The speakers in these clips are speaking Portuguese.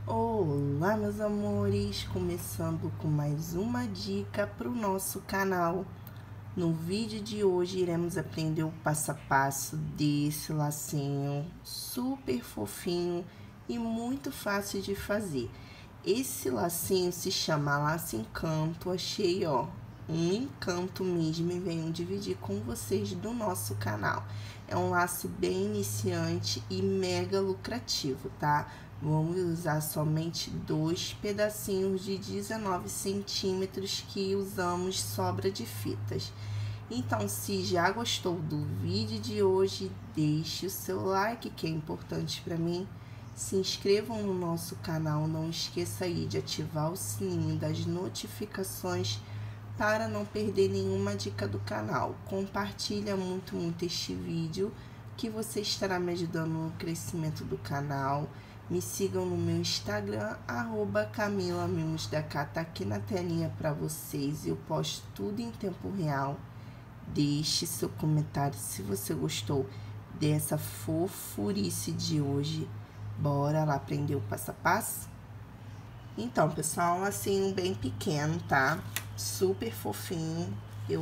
Olá, meus amores! Começando com mais uma dica para o nosso canal. No vídeo de hoje, iremos aprender o passo a passo desse lacinho super fofinho e muito fácil de fazer. Esse lacinho se chama Laço Encanto. Achei, ó, um encanto mesmo e venho dividir com vocês do nosso canal. É um laço bem iniciante e mega lucrativo, tá? Vamos usar somente 2 pedacinhos de 19 centímetros que usamos sobra de fitas. Então, se já gostou do vídeo de hoje, deixe o seu like, que é importante para mim. Se inscrevam no nosso canal, não esqueça aí de ativar o sininho das notificações para não perder nenhuma dica do canal. Compartilha muito este vídeo, que você estará me ajudando no crescimento do canal. Me sigam no meu Instagram, @CamilaMimosDaCá, tá aqui na telinha para vocês. Eu posto tudo em tempo real. Deixe seu comentário se você gostou dessa fofurice de hoje. Bora lá aprender o passo a passo? Então, pessoal, assim, bem pequeno, tá? Super fofinho. Eu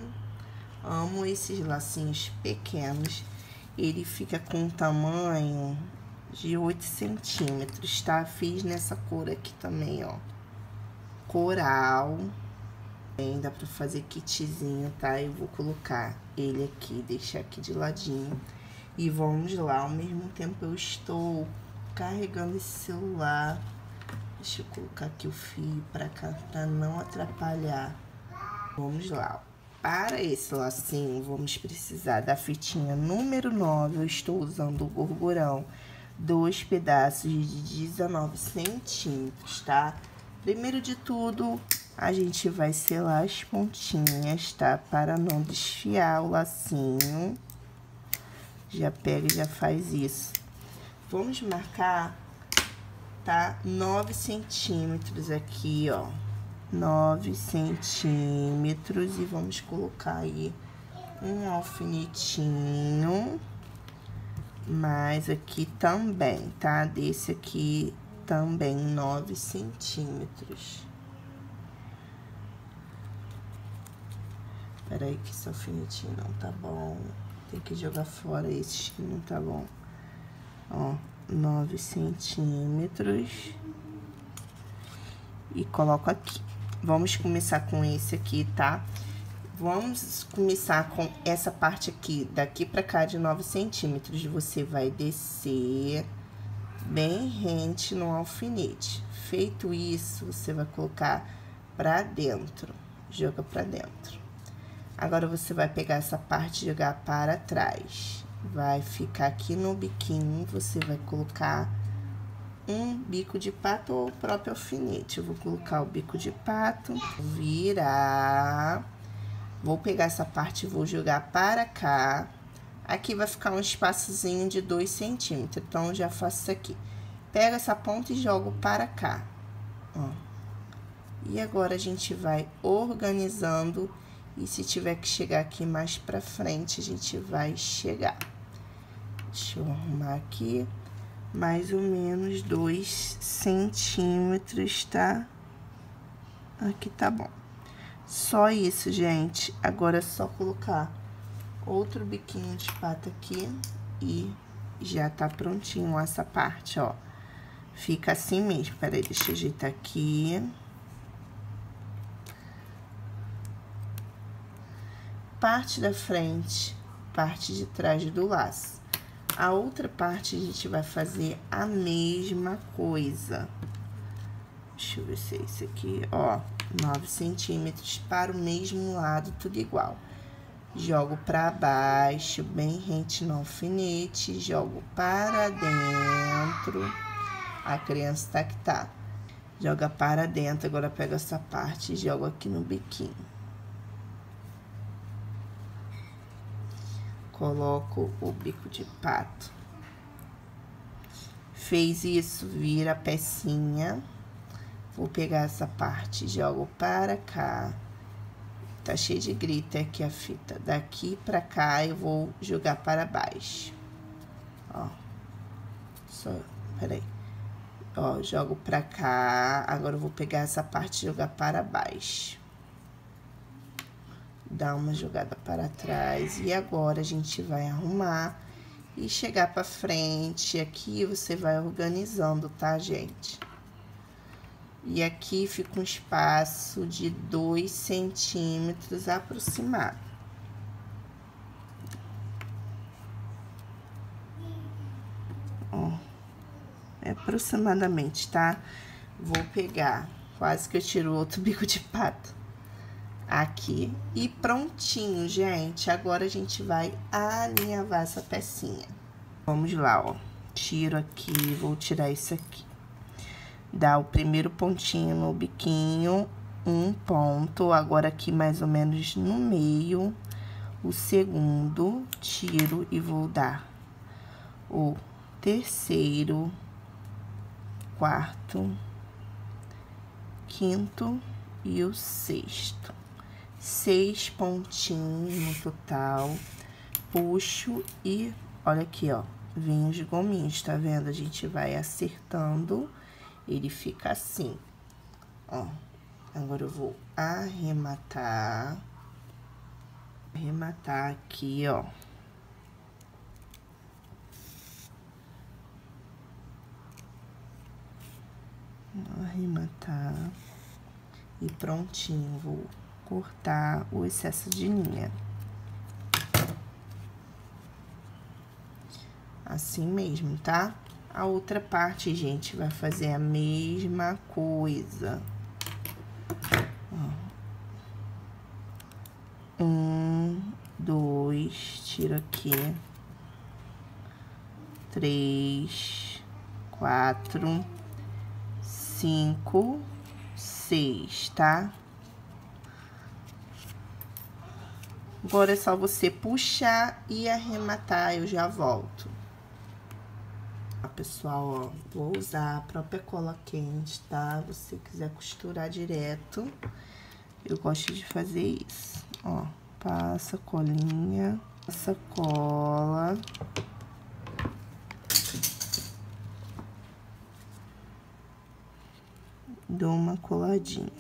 amo esses lacinhos pequenos. Ele fica com um tamanho de 8 centímetros, tá? Fiz nessa cor aqui também, ó. Coral. Bem, dá pra fazer kitzinho, tá? Eu vou colocar ele aqui, deixar aqui de ladinho. E vamos lá, ao mesmo tempo eu estou carregando esse celular. Deixa eu colocar aqui o fio pra cá, pra não atrapalhar. Vamos lá. Para esse lacinho, vamos precisar da fitinha número 9. Eu estou usando o gorgurão. 2 pedaços de 19 centímetros, tá? Primeiro de tudo, a gente vai selar as pontinhas, tá? Para não desfiar o lacinho. Já pega e já faz isso. Vamos marcar, tá? 9 centímetros aqui, ó. 9 centímetros. E vamos colocar aí um alfinetinho. Mas aqui também, tá? Desse aqui também 9 centímetros. Peraí que esse alfinetinho não tá bom. Tem que jogar fora esses que não tá bom. Ó, 9 centímetros. E coloco aqui. Vamos começar com esse aqui, tá? Vamos começar com essa parte aqui, daqui pra cá de 9 centímetros. Você vai descer bem rente no alfinete. Feito isso, você vai colocar pra dentro. Joga pra dentro. Agora, você vai pegar essa parte e jogar para trás. Vai ficar aqui no biquinho, você vai colocar um bico de pato ou o próprio alfinete. Eu vou colocar o bico de pato, virar. Vou pegar essa parte e vou jogar para cá. Aqui vai ficar um espaçozinho de 2 centímetros. Então, eu já faço isso aqui. Pego essa ponta e jogo para cá. Ó. E agora, a gente vai organizando. E se tiver que chegar aqui mais pra frente, a gente vai chegar. Deixa eu arrumar aqui. Mais ou menos 2 centímetros, tá? Aqui tá bom. Só isso, gente. Agora é só colocar outro biquinho de pato aqui e já tá prontinho essa parte, ó. Fica assim mesmo. Peraí, deixa eu ajeitar aqui. Parte da frente, parte de trás do laço. A outra parte a gente vai fazer a mesma coisa. Deixa eu ver se é isso aqui, ó. 9 centímetros para o mesmo lado, tudo igual. Jogo para baixo, bem rente no alfinete, jogo para dentro. A criança tá que tá. Joga para dentro, agora pega essa parte e jogo aqui no biquinho. Coloco o bico de pato. Fez isso, vira a pecinha. Vou pegar essa parte e jogo para cá. Tá cheio de grita aqui a fita. Daqui pra cá eu vou jogar para baixo. Ó. Só, peraí. Ó, jogo pra cá. Agora eu vou pegar essa parte e jogar para baixo. Dá uma jogada para trás. E agora a gente vai arrumar e chegar pra frente. Aqui você vai organizando, tá, gente? E aqui fica um espaço de 2 centímetros aproximado. Ó, é aproximadamente, tá? Vou pegar, quase que eu tiro outro bico de pato. Aqui, e prontinho, gente. Agora a gente vai alinhavar essa pecinha. Vamos lá, ó. Tiro aqui, vou tirar isso aqui. Dá o primeiro pontinho no biquinho, um ponto. Agora aqui mais ou menos no meio. O segundo, tiro e vou dar o terceiro, quarto, quinto e o sexto. 6 pontinhos no total. Puxo e olha aqui, ó. Vem os gominhos, tá vendo? A gente vai acertando, ele fica assim, ó. Agora eu vou arrematar. Arrematar aqui, ó. Arrematar. E prontinho, vou cortar o excesso de linha. Assim mesmo, tá? A outra parte, gente, vai fazer a mesma coisa. Ó. 1, 2, tiro aqui. 3, 4, 5, 6, tá? Agora é só você puxar e arrematar, eu já volto. Ó, pessoal, ó, vou usar a própria cola quente, tá? Se você quiser costurar direto, eu gosto de fazer isso. Ó, passa a colinha, passa a cola. Dou uma coladinha.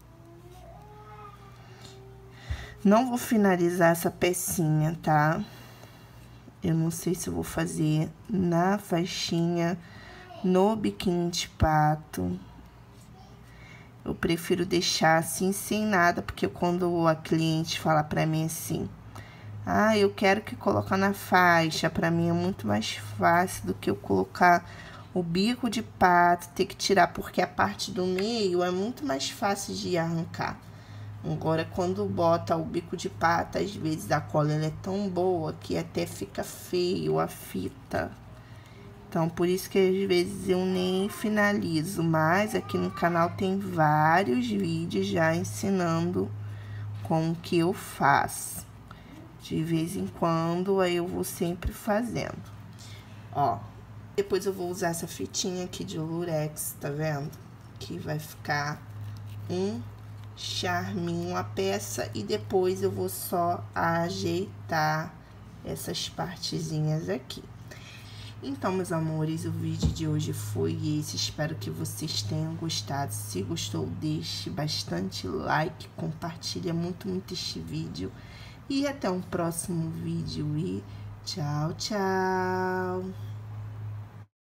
Não vou finalizar essa pecinha, tá? Eu não sei se eu vou fazer na faixinha, no biquinho de pato. Eu prefiro deixar assim, sem nada, porque quando a cliente fala pra mim assim, ah, eu quero que colocar na faixa, pra mim é muito mais fácil do que eu colocar o bico de pato, ter que tirar, porque a parte do meio é muito mais fácil de arrancar. Agora, quando bota o bico de pato, às vezes a cola ela é tão boa que até fica feio a fita. Então, por isso que às vezes eu nem finalizo. Mas aqui no canal tem vários vídeos já ensinando como que eu faço. De vez em quando, aí eu vou sempre fazendo. Ó, depois eu vou usar essa fitinha aqui de lurex, tá vendo? Que vai ficar um charminho a peça, e depois eu vou só ajeitar essas partezinhas aqui. Então, meus amores, o vídeo de hoje foi esse. Espero que vocês tenham gostado. Se gostou, deixe bastante like, compartilha muito este vídeo. E até um próximo vídeo e tchau, tchau!